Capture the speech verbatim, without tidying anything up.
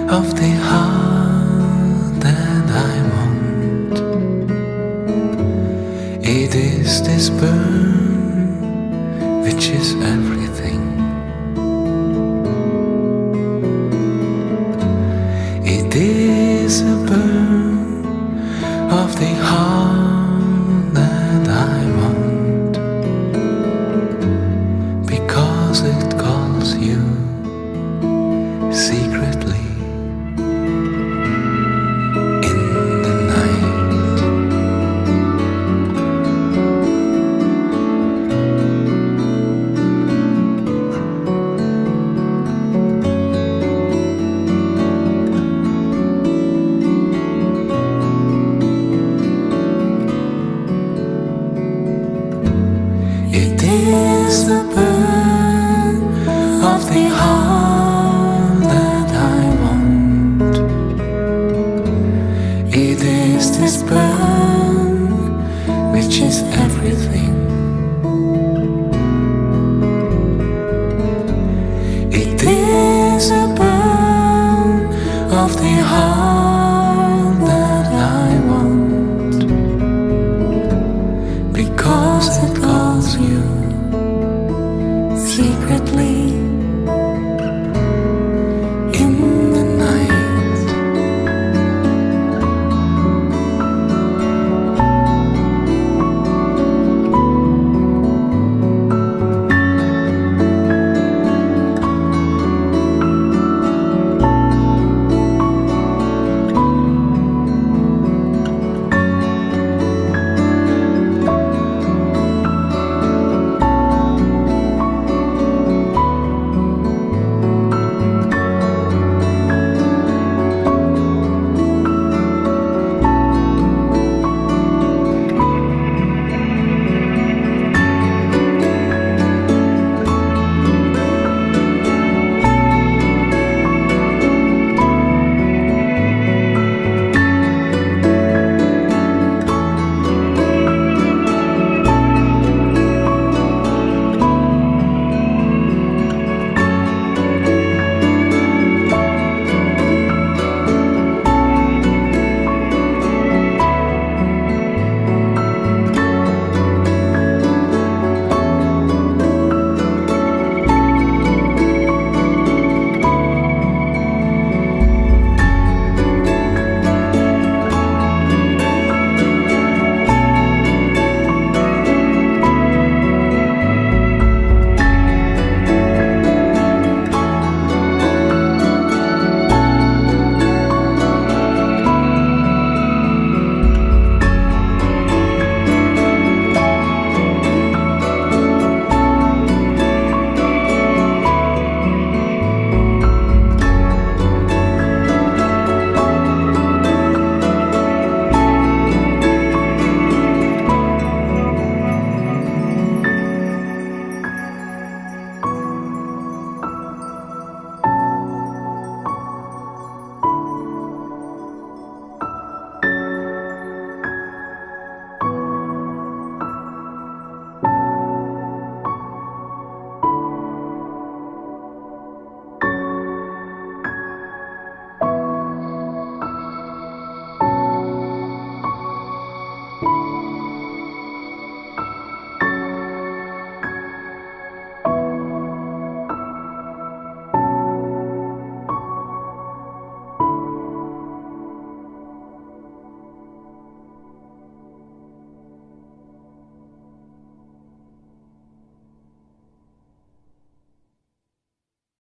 of the heart that I want. It is this burn which is everything. It is a burn of the heart that I want, because it calls you secretly in the night. It is the burn of the heart that I want. It is this burn which is everything. It is a burn of the heart that I want, because it calls you secretly